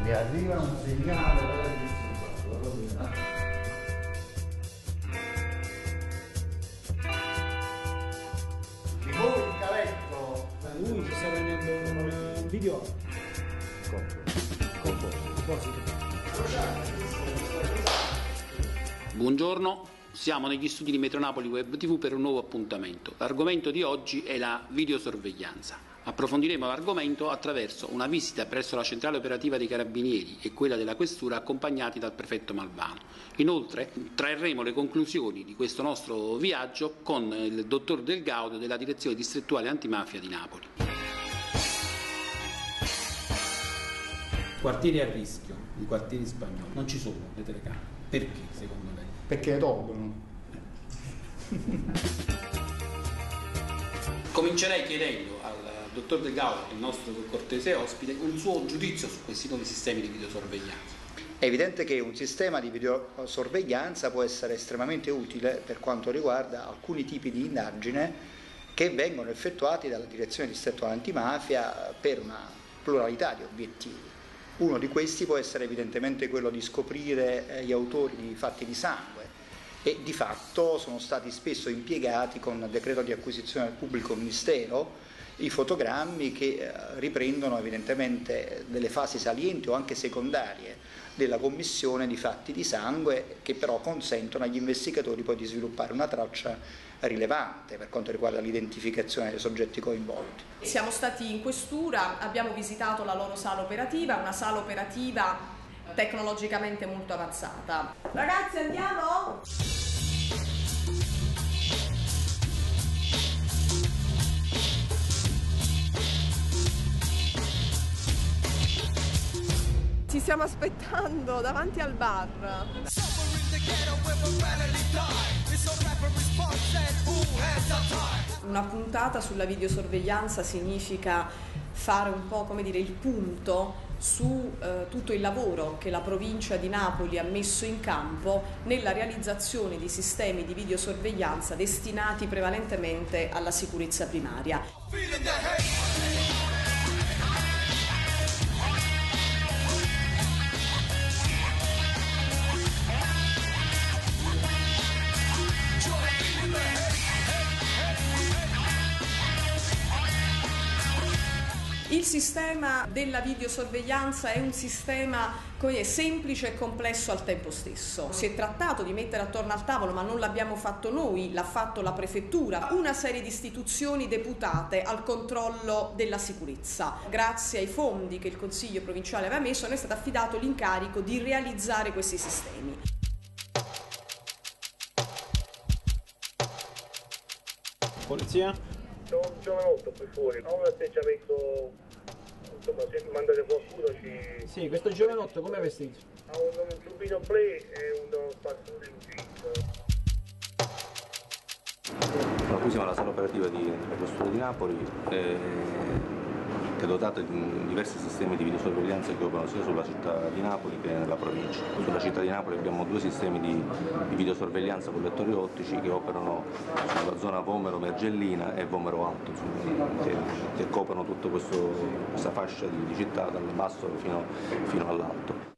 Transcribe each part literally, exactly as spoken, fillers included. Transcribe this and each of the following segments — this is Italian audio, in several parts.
Mi arriva un segnale. Di voi il cavetto. Lui ci sta prendendo un, un video. Buongiorno, siamo negli studi di Metro Napoli Web tivù per un nuovo appuntamento. L'argomento di oggi è la videosorveglianza. Approfondiremo l'argomento attraverso una visita presso la centrale operativa dei Carabinieri e quella della Questura accompagnati dal prefetto Malvano. Inoltre trarremo le conclusioni di questo nostro viaggio con il dottor Del Gaudio della Direzione Distrettuale Antimafia di Napoli. Quartieri a rischio, i quartieri spagnoli, non ci sono le telecamere. Perché secondo lei? Perché tolgono. Comincerei chiedendo al dottor Del Gaudio, il nostro cortese ospite, un suo giudizio su questi nuovi sistemi di videosorveglianza. È evidente che un sistema di videosorveglianza può essere estremamente utile per quanto riguarda alcuni tipi di indagine che vengono effettuati dalla Direzione Distrettuale Antimafia per una pluralità di obiettivi. Uno di questi può essere evidentemente quello di scoprire gli autori di fatti di sangue e di fatto sono stati spesso impiegati con decreto di acquisizione del pubblico ministero i fotogrammi che riprendono evidentemente delle fasi salienti o anche secondarie della commissione di fatti di sangue, che però consentono agli investigatori poi di sviluppare una traccia rilevante per quanto riguarda l'identificazione dei soggetti coinvolti. Siamo stati in questura, abbiamo visitato la loro sala operativa, una sala operativa tecnologicamente molto avanzata. Ragazzi, andiamo? Ci stiamo aspettando davanti al bar. Una puntata sulla videosorveglianza significa fare un po', come dire, il punto su eh, tutto il lavoro che la provincia di Napoli ha messo in campo nella realizzazione di sistemi di videosorveglianza destinati prevalentemente alla sicurezza primaria. Il sistema della videosorveglianza è un sistema come, semplice e complesso al tempo stesso. Si è trattato di mettere attorno al tavolo, ma non l'abbiamo fatto noi, l'ha fatto la prefettura, una serie di istituzioni deputate al controllo della sicurezza. Grazie ai fondi che il Consiglio provinciale aveva messo, a noi è stato affidato l'incarico di realizzare questi sistemi. Polizia? C'è un giovanotto qui fuori, ha un atteggiamento, insomma, se mandate qualcuno ci... Sì, questo giovanotto come è vestito? Ha un, un giubbino play e un passone in jeans. Allora, qui siamo alla sala operativa di, della Questura di Napoli, eh, che è dotata di diversi sistemi di videosorveglianza che operano sia sulla città di Napoli che nella provincia. Sulla città di Napoli abbiamo due sistemi di, di videosorveglianza con lettori ottici che operano sulla zona Vomero-Mergellina e Vomero-Alto, che, che coprono tutta questa fascia di, di città dal basso fino, fino all'alto.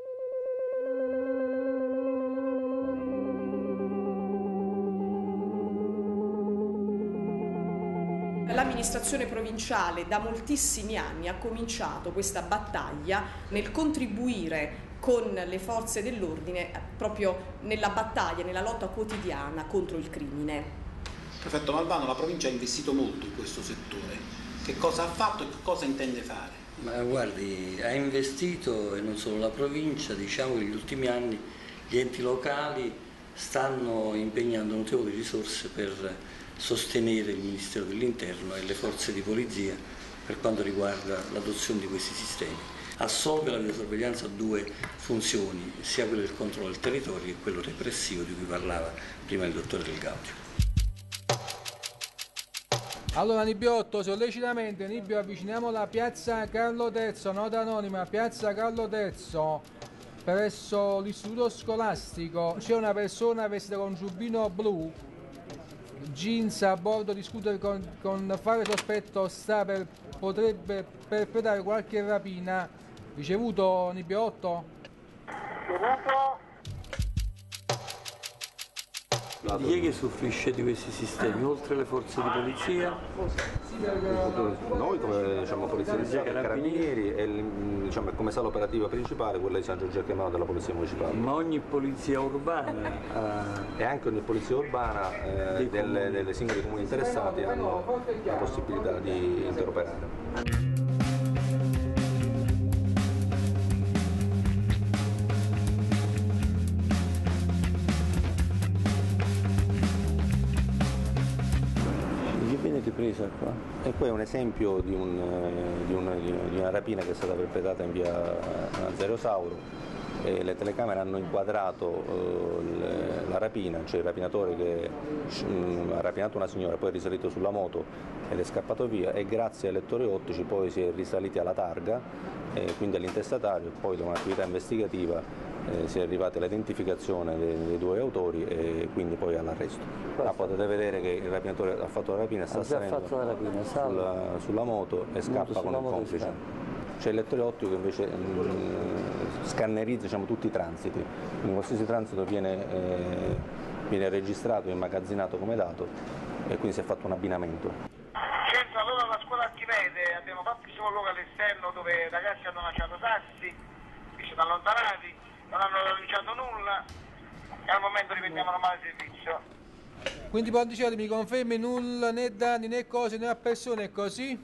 L'amministrazione provinciale da moltissimi anni ha cominciato questa battaglia nel contribuire con le forze dell'ordine proprio nella battaglia, nella lotta quotidiana contro il crimine. Prefetto Malvano, la provincia ha investito molto in questo settore. Che cosa ha fatto e che cosa intende fare? Ma guardi, ha investito, e non solo la provincia, diciamo che negli ultimi anni gli enti locali stanno impegnando notevoli risorse per sostenere il Ministero dell'Interno e le forze di polizia per quanto riguarda l'adozione di questi sistemi. Assolve la videosorveglianza due funzioni, sia quella del controllo del territorio che quello repressivo di cui parlava prima il dottore Del Gaudio. Allora Nibiotto, sollecitamente, Nibbio, avviciniamo la piazza Carlo terzo, nota anonima, piazza Carlo terzo, presso l'istituto scolastico. C'è una persona vestita con giubbino blu, jeans a bordo di scooter con, con fare sospetto, sta per, potrebbe perpetrare qualche rapina Ricevuto Nibiotto? Ricevuto. Chi è che soffrisce di questi sistemi, oltre le forze di polizia? Noi come diciamo, polizia di Stato, carabinieri e diciamo, come sala operativa principale quella di San Giorgio Chiamato della polizia municipale. Ma ogni polizia urbana eh, e anche ogni polizia urbana eh, delle, delle singoli comuni interessati hanno la possibilità di interoperare. presa qua. E poi è un esempio di, un, di, una, di una rapina che è stata perpetrata in via Nazario e le telecamere hanno inquadrato eh, le, la rapina, cioè il rapinatore che mh, ha rapinato una signora, poi è risalito sulla moto ed è scappato via e grazie ai lettori ottici poi si è risaliti alla targa, e quindi all'intestatario, e poi da un'attività investigativa Eh, si è arrivati all'identificazione dei, dei due autori e quindi poi all'arresto. Ma potete vedere che il rapinatore ha fatto la rapina e sta salendo rapina, sulla, sulla moto e scappa con il complice. C'è il lettore ottico che invece mh, scannerizza diciamo, tutti i transiti, quindi qualsiasi transito viene, eh, viene registrato e immagazzinato come dato e quindi si è fatto un abbinamento. Centro, allora la scuola Archimede abbiamo fatto il sopralluogo all'esterno dove i ragazzi hanno lasciato sassi, si sono allontanati, non hanno denunciato nulla e al momento riprendiamo normale servizio. Quindi Ponticelli mi confermi nulla né danni né cose né a persone, è così?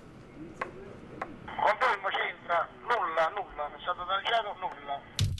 Confermo Centra, nulla, nulla, non è stato denunciato nulla.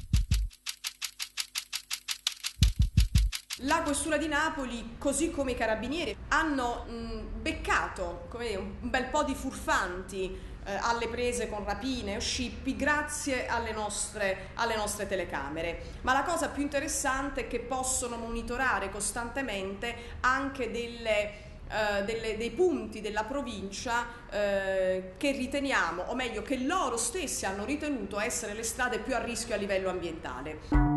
La Questura di Napoli, così come i Carabinieri, hanno mh, beccato come dire, un bel po' di furfanti eh, alle prese con rapine o scippi grazie alle nostre, alle nostre telecamere. Ma la cosa più interessante è che possono monitorare costantemente anche delle... Uh, delle, dei punti della provincia uh, che riteniamo, o meglio che loro stessi hanno ritenuto essere le strade più a rischio a livello ambientale.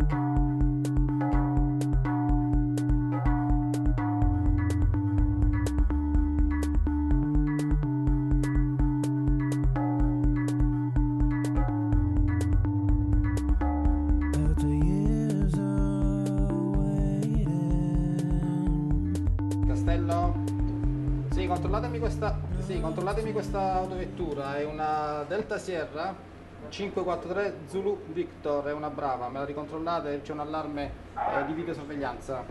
Sì, controllatemi questa, sì, controllatemi questa autovettura, è una Delta Sierra cinque quattro tre Zulu Victor, è una Brava, me la ricontrollate, c'è un allarme eh, di videosorveglianza.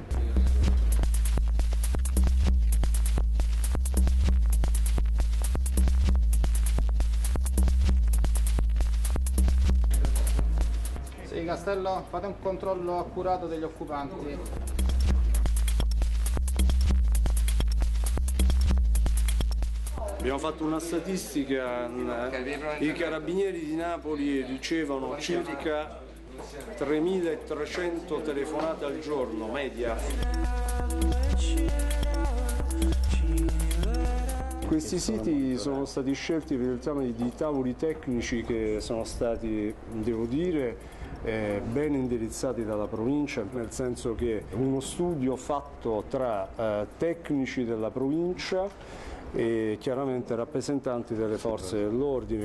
Sì, Castello, fate un controllo accurato degli occupanti. Abbiamo fatto una statistica, i carabinieri di Napoli ricevono circa tremilatrecento telefonate al giorno, media. Questi siti sono stati scelti per il tramite di tavoli tecnici che sono stati, devo dire, eh, ben indirizzati dalla provincia, nel senso che uno studio fatto tra eh, tecnici della provincia e chiaramente rappresentanti delle forze dell'ordine.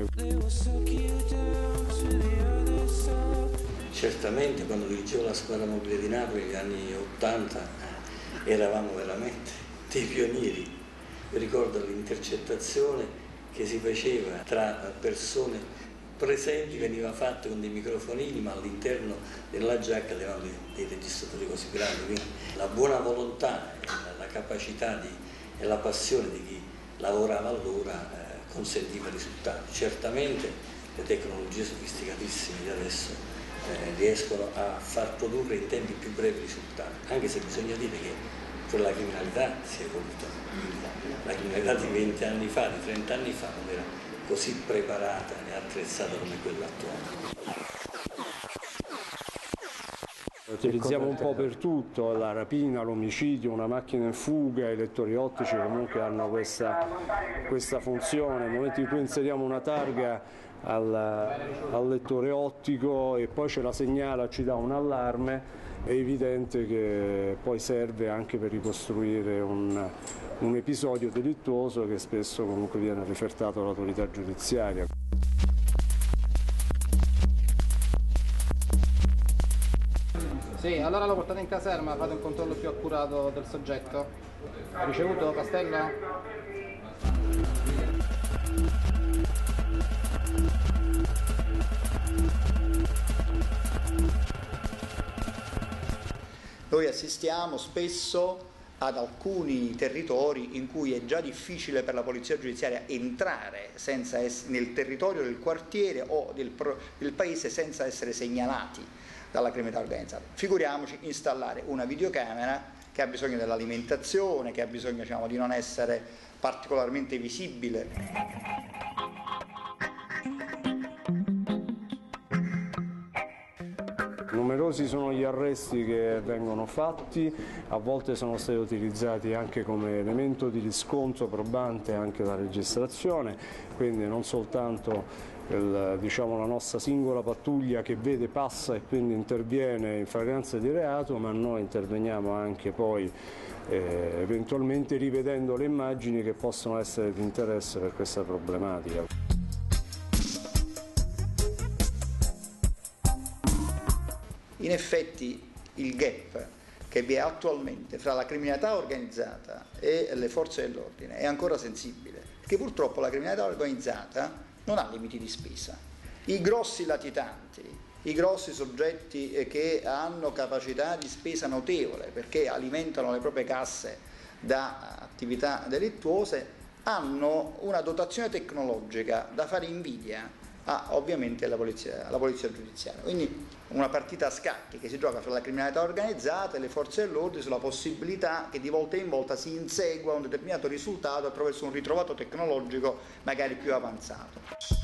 Certamente quando dirigevo la squadra mobile di Napoli negli anni ottanta eravamo veramente dei pionieri. Io ricordo l'intercettazione che si faceva tra persone presenti, veniva fatta con dei microfonini, ma all'interno della giacca avevano dei, dei registratori così grandi. Quindi la buona volontà, la, la capacità di, e la passione di chi lavorava allora eh, consentiva risultati. Certamente le tecnologie sofisticatissime di adesso eh, riescono a far produrre in tempi più brevi risultati, anche se bisogna dire che quella criminalità si è evoluta. La criminalità di venti anni fa, di trenta anni fa non era così preparata e attrezzata come quella attuale. Utilizziamo un po' per tutto, la rapina, l'omicidio, una macchina in fuga, i lettori ottici comunque hanno questa, questa funzione. Nel momento in cui inseriamo una targa al, al lettore ottico e poi ce la segnala, ci dà un allarme, è evidente che poi serve anche per ricostruire un, un episodio delittuoso che spesso comunque viene rifertato all'autorità giudiziaria. Sì, allora lo portate in caserma, fate un controllo più accurato del soggetto. Ha ricevuto, Castello? Noi assistiamo spesso ad alcuni territori in cui è già difficile per la polizia giudiziaria entrare senza essere, nel territorio del quartiere o del, pro, del paese senza essere segnalati dalla criminalità organizzata. Figuriamoci installare una videocamera che ha bisogno dell'alimentazione, che ha bisogno, diciamo, di non essere particolarmente visibile. Numerosi sono gli arresti che vengono fatti, a volte sono stati utilizzati anche come elemento di riscontro probante anche la registrazione, quindi non soltanto il, diciamo, la nostra singola pattuglia che vede, passa e quindi interviene in flagranza di reato, ma noi interveniamo anche poi eh, eventualmente rivedendo le immagini che possono essere di interesse per questa problematica. In effetti il gap che vi è attualmente fra la criminalità organizzata e le forze dell'ordine è ancora sensibile, perché purtroppo la criminalità organizzata non ha limiti di spesa. I grossi latitanti, i grossi soggetti che hanno capacità di spesa notevole perché alimentano le proprie casse da attività delittuose, hanno una dotazione tecnologica da fare invidia a, ovviamente alla polizia, alla polizia giudiziaria. Quindi una partita a scacchi che si gioca fra la criminalità organizzata e le forze dell'ordine sulla possibilità che di volta in volta si insegua un determinato risultato attraverso un ritrovato tecnologico magari più avanzato.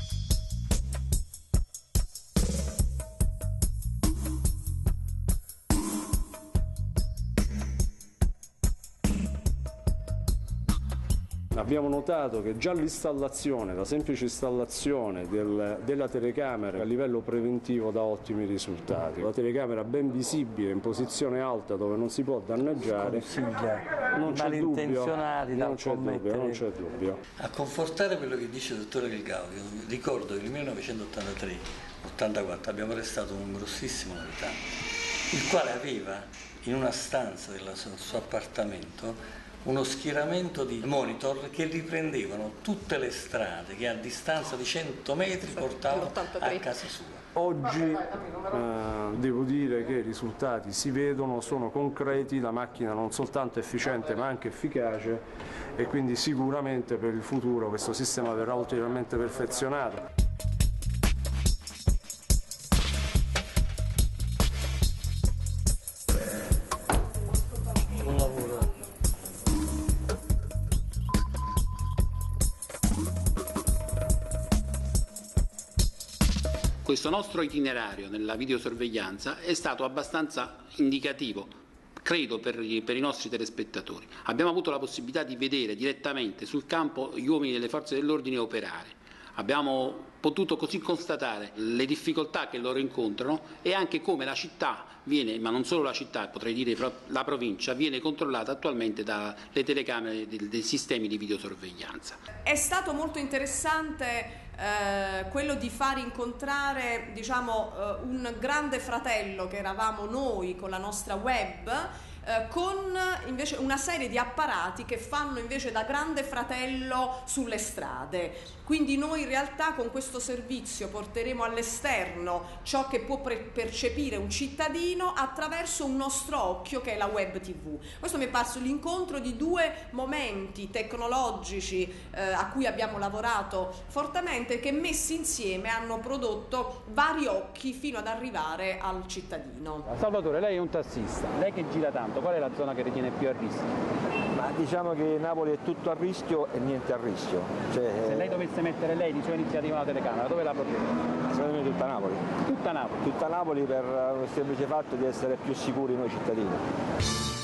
Abbiamo notato che già l'installazione, la semplice installazione del, della telecamera a livello preventivo dà ottimi risultati. La telecamera ben visibile in posizione alta dove non si può danneggiare, non c'è dubbio, non c'è dubbio, non c'è dubbio. A confortare quello che dice il dottore Del Gaudio, ricordo che nel millenovecentottantatré ottantaquattro abbiamo arrestato un grossissimo latitante, il quale aveva in una stanza del suo appartamento uno schieramento di monitor che riprendevano tutte le strade che a distanza di cento metri portavano a casa sua. Oggi eh, devo dire che i risultati si vedono, sono concreti, la macchina non soltanto efficiente ma anche efficace e quindi sicuramente per il futuro questo sistema verrà ulteriormente perfezionato. Questo nostro itinerario nella videosorveglianza è stato abbastanza indicativo, credo, per, gli, per i nostri telespettatori. Abbiamo avuto la possibilità di vedere direttamente sul campo gli uomini delle forze dell'ordine operare. Abbiamo potuto così constatare le difficoltà che loro incontrano e anche come la città viene, ma non solo la città, potrei dire la provincia, viene controllata attualmente dalle telecamere dei, dei sistemi di videosorveglianza. È stato molto interessante eh, quello di far incontrare, diciamo, eh, un grande fratello che eravamo noi con la nostra web, Eh, con invece una serie di apparati che fanno invece da grande fratello sulle strade. Quindi noi in realtà con questo servizio porteremo all'esterno ciò che può percepire un cittadino attraverso un nostro occhio che è la web tivù. Questo mi è parso l'incontro di due momenti tecnologici eh, a cui abbiamo lavorato fortemente, che messi insieme hanno prodotto vari occhi fino ad arrivare al cittadino. Salvatore, lei è un tassista, lei che gira tanto, qual è la zona che ritiene più a rischio? Ma diciamo che Napoli è tutto a rischio e niente a rischio. Cioè, se lei dovesse mettere lei di sua iniziativa una telecamera, dove la porterete? Secondo me tutta Napoli. Tutta Napoli? Tutta Napoli per il semplice fatto di essere più sicuri noi cittadini.